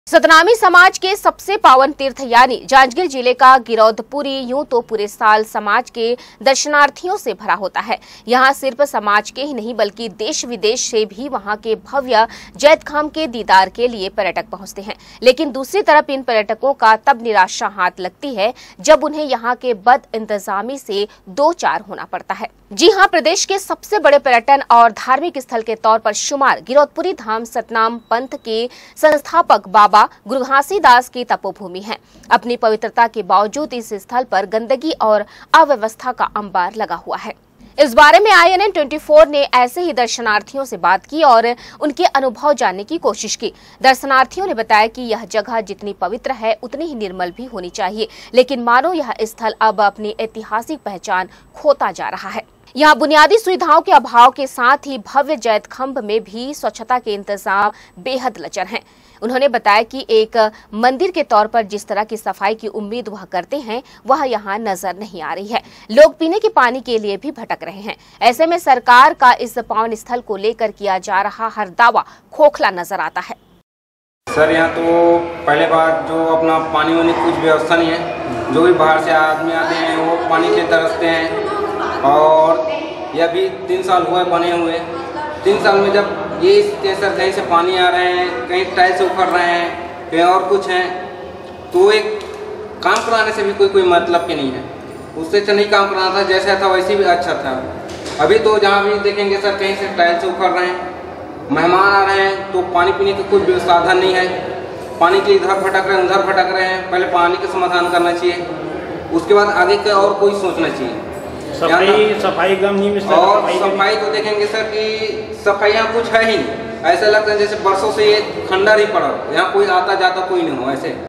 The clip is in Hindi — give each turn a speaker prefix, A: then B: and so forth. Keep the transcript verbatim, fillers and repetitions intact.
A: सतनामी समाज के सबसे पावन तीर्थ यानी जांजगीर जिले का गिरौदपुरी यूं तो पूरे साल समाज के दर्शनार्थियों से भरा होता है। यहां सिर्फ समाज के ही नहीं बल्कि देश विदेश से भी वहां के भव्य जैतखाम के दीदार के लिए पर्यटक पहुंचते हैं। लेकिन दूसरी तरफ इन पर्यटकों का तब निराशा हाथ लगती है जब उन्हें यहां के बद इंतजामी से दो चार होना पड़ता है। जी हां, प्रदेश के सबसे बड़े पर्यटन और धार्मिक स्थल के तौर पर शुमार गिरौदपुरी धाम सतनाम पंथ के संस्थापक बाबा गुरु घासीदास की तपोभूमि है। अपनी पवित्रता के बावजूद इस स्थल पर गंदगी और अव्यवस्था का अंबार लगा हुआ है। इस बारे में आई एन एन चौबीस ने ऐसे ही दर्शनार्थियों से बात की और उनके अनुभव जानने की कोशिश की। दर्शनार्थियों ने बताया कि यह जगह जितनी पवित्र है उतनी ही निर्मल भी होनी चाहिए, लेकिन मानो यह स्थल अब अपनी ऐतिहासिक पहचान खोता जा रहा है। यहाँ बुनियादी सुविधाओं के अभाव के साथ ही भव्य जैतखंभ में भी स्वच्छता के इंतजाम बेहद लचर हैं। उन्होंने बताया कि एक मंदिर के तौर पर जिस तरह की सफाई की उम्मीद वह करते हैं वह यहाँ नजर नहीं आ रही है। लोग पीने के पानी के लिए भी भटक रहे हैं। ऐसे में सरकार का इस पावन स्थल को लेकर किया जा रहा हर दावा खोखला नजर आता है।
B: सर, यहाँ तो पहले बात जो अपना पानी वानी कुछ व्यवस्था नहीं है। जो भी बाहर से आदमी आते हैं वो पानी के तरसते हैं और यह भी तीन साल हुए बने हुए। तीन साल में जब ये सर कहीं से पानी आ रहे हैं, कहीं टाइल से उखड़ रहे हैं, कहीं और कुछ हैं, तो एक काम कराने से भी कोई कोई मतलब के नहीं है। उससे अच्छा नहीं काम कराना था, जैसा था वैसे भी अच्छा था। अभी तो जहाँ भी देखेंगे सर कहीं से टाइल से उखड़ रहे हैं, मेहमान आ रहे हैं तो पानी पीने का कोई साधन नहीं है। पानी के इधर भटक रहे हैं उधर भटक रहे हैं। पहले पानी का समाधान करना चाहिए, उसके बाद आगे का और कोई सोचना चाहिए।
C: सफाई सफाई गम नहीं मिलता।
B: और सफाई तो देखेंगे सर कि सफाई यहाँ कुछ है ही नहीं। ऐसा लगता है जैसे बरसों से ये खंडर ही पड़ा, यहाँ कोई आता जाता कोई नहीं हो ऐसे।